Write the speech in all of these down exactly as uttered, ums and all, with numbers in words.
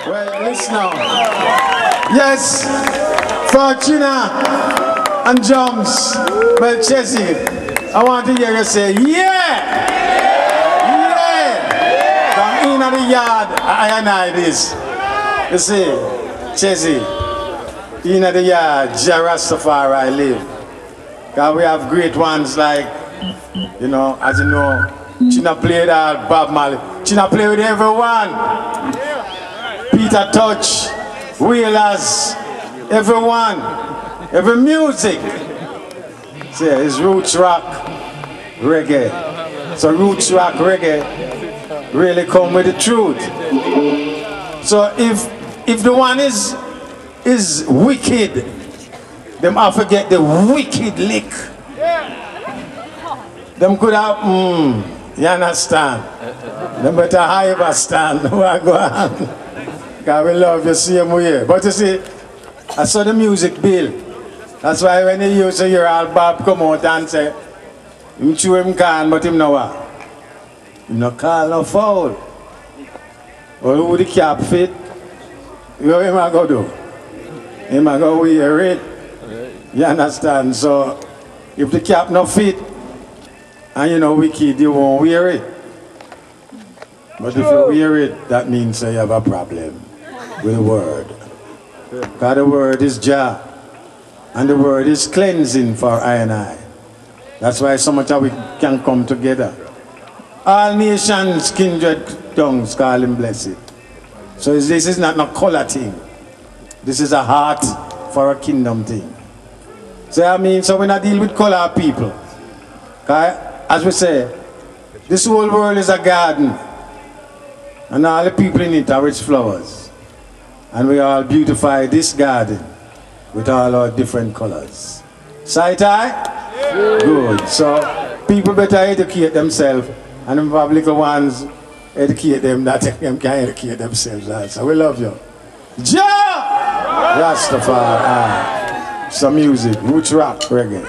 Well, listen now. Yes, Fortuna and Joms, well, Chessy, I want to hear you say, yeah! Yeah! Come in at the yard, I and I this. You see, Chessy, in at the yard, Jah Rastafari live. Because we have great ones like, you know, as you know, China played at Bob Marley. China played with everyone. Peter Touch, Wheelers, everyone, every music. See, it's roots rock, reggae. So roots rock, reggae really come with the truth. So if if the one is is wicked, them have to get the wicked lick. Them could have, mm, you understand? Them better high stand. What go on? Because we love you same way. But you see, I saw the music bill. That's why when you used to hear Al Bob come out and say, him chew him can, but him know what? Him no call no foul. Or who the cap fit? You know him a go do? Him a go wear it. You understand? So, if the cap no fit, and you know wicked, you won't wear it. But if you wear it, that means uh, you have a problem with the word. Because the word is Jah. And the word is cleansing for I and I. That's why so much of we can come together. All nations, kindred tongues, call him blessed. So this is not a color thing. This is a heart for a kingdom thing. So I mean, so when I deal with color people, as we say, this whole world is a garden. And all the people in it are rich flowers. And we all beautify this garden with all our different colors. Sight eye? Yeah. Good. So people better educate themselves, and the public ones educate them that they can educate themselves also. We love you. Jah Rastafari. Some music, roots rock, reggae.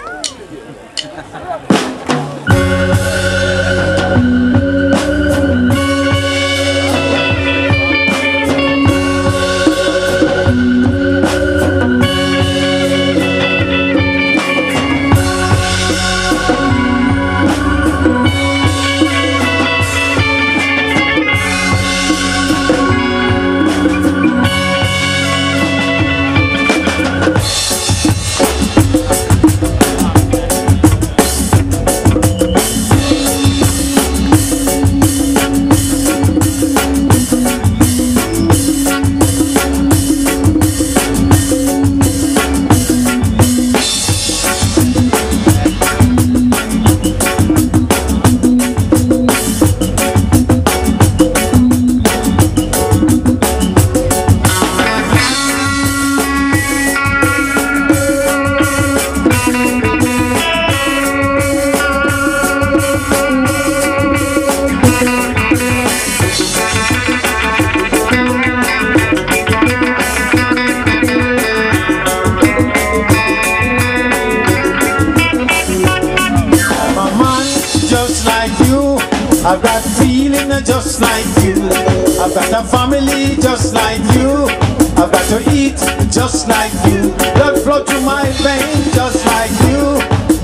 I've got feeling just like you. I've got a family just like you. I've got to eat just like you. Blood flow through my veins just like you.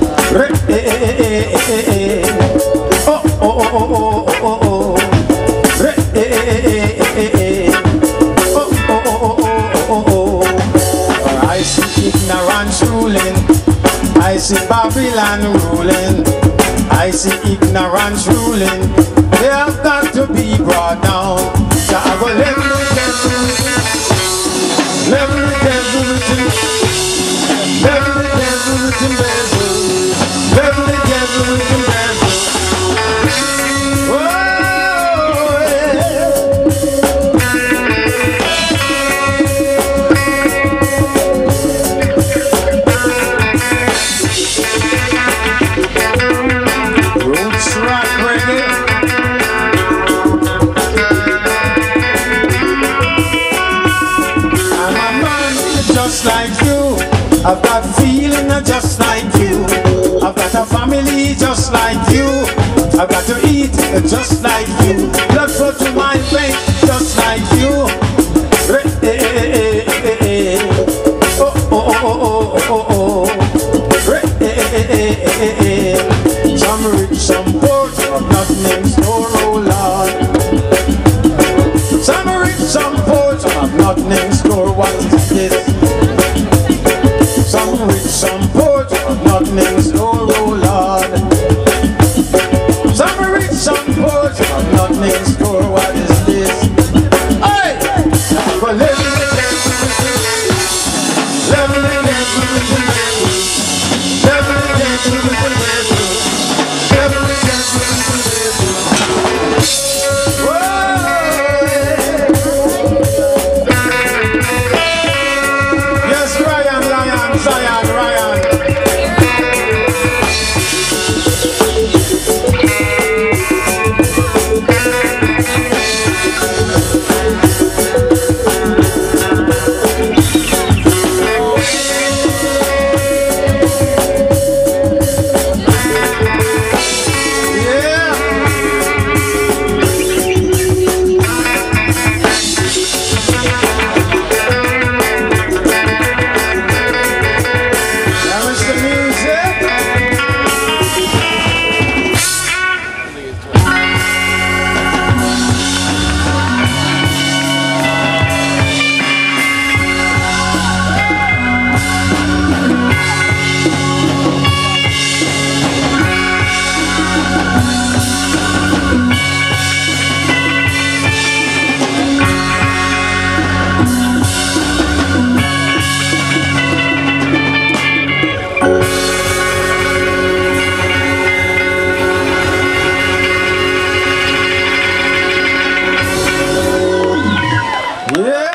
Oh, oh, oh, oh, oh, oh, oh. Oh, oh, oh, oh, oh, oh. I see ignorance ruling. I see Babylon ruling. I see ignorance ruling. They have got to be brought down. So I go let me get let me get let me get let me get I've got feeling just like you. I've got a family just like you. I've got to eat just like you. Blood flow to my veins just like you. nothing in store. What is this? Some rich, some poor, nothing in store, oh Lord. Some rich, some poor, nothing in store. What is this? Hey! For living, living, yes, Ryan, Ryan, Zion, Ryan. Yeah.